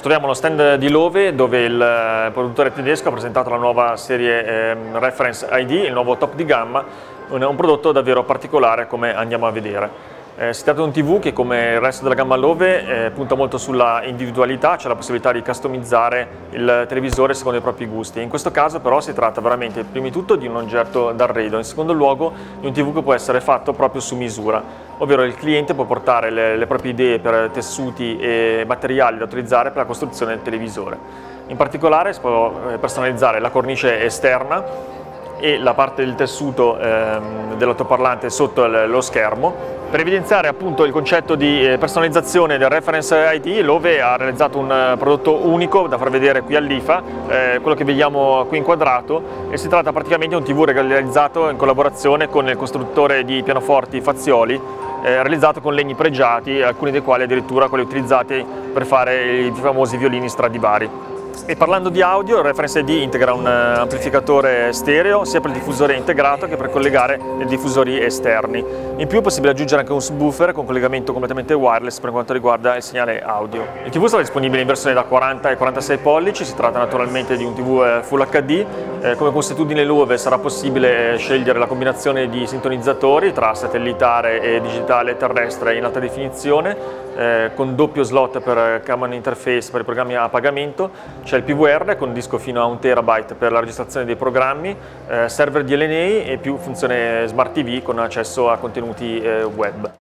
Troviamo lo stand di Love dove il produttore tedesco ha presentato la nuova serie Reference ID, il nuovo top di gamma, un prodotto davvero particolare come andiamo a vedere. Si tratta di un TV che, come il resto della gamma Love, punta molto sulla individualità, c'è la possibilità di customizzare il televisore secondo i propri gusti. In questo caso però si tratta veramente, prima di tutto, di un oggetto d'arredo, in secondo luogo di un TV che può essere fatto proprio su misura, ovvero il cliente può portare le proprie idee per tessuti e materiali da utilizzare per la costruzione del televisore. In particolare si può personalizzare la cornice esterna e la parte del tessuto dell'altoparlante sotto lo schermo. Per evidenziare appunto il concetto di personalizzazione del Reference ID, Love ha realizzato un prodotto unico da far vedere qui all'IFA, quello che vediamo qui inquadrato, e si tratta praticamente di un TV realizzato in collaborazione con il costruttore di pianoforti Fazioli, realizzato con legni pregiati, alcuni dei quali addirittura quelli utilizzati per fare i famosi violini Stradivari. E parlando di audio, il Reference ID integra un amplificatore stereo sia per il diffusore integrato che per collegare i diffusori esterni. In più è possibile aggiungere anche un subwoofer con collegamento completamente wireless per quanto riguarda il segnale audio. Il TV sarà disponibile in versione da 40 e 46 pollici, si tratta naturalmente di un TV Full HD. Come consuetudine Love sarà possibile scegliere la combinazione di sintonizzatori tra satellitare e digitale terrestre in alta definizione, con doppio slot per common interface per i programmi a pagamento. C'è il PVR con disco fino a 1 TB per la registrazione dei programmi, server DLNA e più funzione Smart TV con accesso a contenuti web.